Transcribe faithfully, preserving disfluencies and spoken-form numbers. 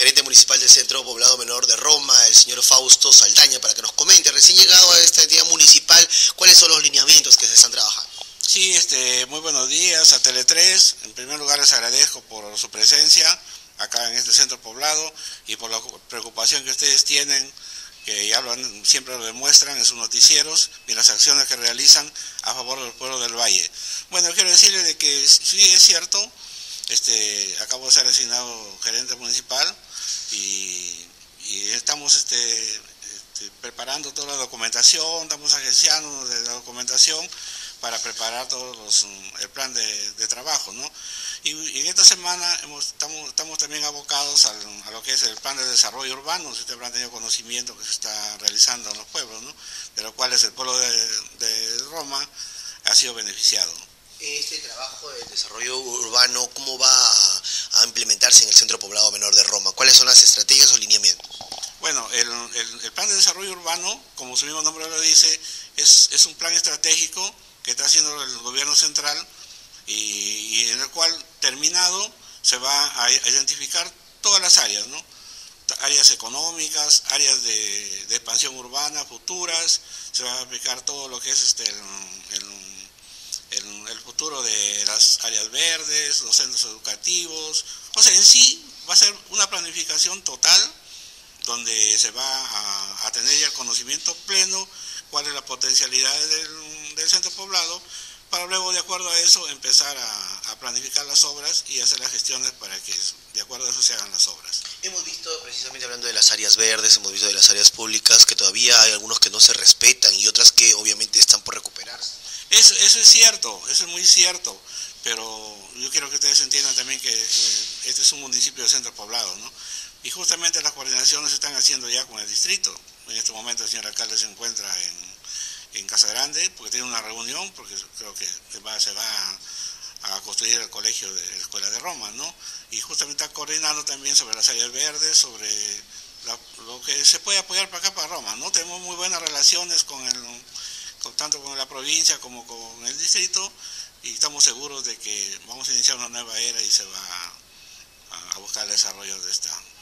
gerente municipal del Centro Poblado Menor de Roma, el señor Fausto Saldaña, para que nos comente, recién llegado a esta entidad municipal, cuáles son los lineamientos que se están trabajando. Sí, este, muy buenos días a Tele tres. En primer lugar les agradezco por su presencia acá en este centro poblado y por la preocupación que ustedes tienen, que ya lo han, siempre lo demuestran en sus noticieros y las acciones que realizan a favor del pueblo del Valle. Bueno, quiero decirles de que sí es cierto, este, acabo de ser designado gerente municipal y, y estamos este, este, preparando toda la documentación, estamos agenciando de la documentación para preparar todos los, el plan de, de trabajo, ¿no? Y, y en esta semana hemos, estamos, estamos también abocados al, a lo que es el plan de desarrollo urbano. Si ustedes habrán tenido conocimiento que se está realizando en los pueblos, ¿no? De los cuales el pueblo de, de Roma ha sido beneficiado. Este trabajo de desarrollo urbano, ¿cómo va a, a implementarse en el Centro Poblado Menor de Roma? ¿Cuáles son las estrategias o lineamientos? Bueno, el, el, el plan de desarrollo urbano, como su mismo nombre lo dice, es, es un plan estratégico que está haciendo el gobierno central y, y en el cual, terminado, se va a identificar todas las áreas, ¿no? Áreas económicas, áreas de, de expansión urbana futuras, se va a aplicar todo lo que es este el, el, el, el futuro de las áreas verdes, los centros educativos. O sea, en sí va a ser una planificación total donde se va a, a tener ya el conocimiento pleno cuál es la potencialidad del, del centro poblado, para luego, de acuerdo a eso, empezar a, a planificar las obras y hacer las gestiones para que, de acuerdo a eso, se hagan las obras. Hemos visto, precisamente hablando de las áreas verdes, hemos visto de las áreas públicas, que todavía hay algunos que no se respetan y otras que obviamente están por recuperarse. Eso, eso es cierto, eso es muy cierto, pero yo quiero que ustedes entiendan también que eh, este es un municipio de centro poblado, ¿no? Y justamente las coordinaciones se están haciendo ya con el distrito. En este momento el señor alcalde se encuentra en, en Casa Grande porque tiene una reunión, porque creo que se va, se va a, a construir el colegio de la Escuela de Roma, ¿no? Y justamente está coordinando también sobre las áreas verdes, sobre la, lo que se puede apoyar para acá, para Roma, ¿no? Tenemos muy buenas relaciones con el, con, tanto con la provincia como con el distrito, y estamos seguros de que vamos a iniciar una nueva era y se va a, a buscar el desarrollo de esta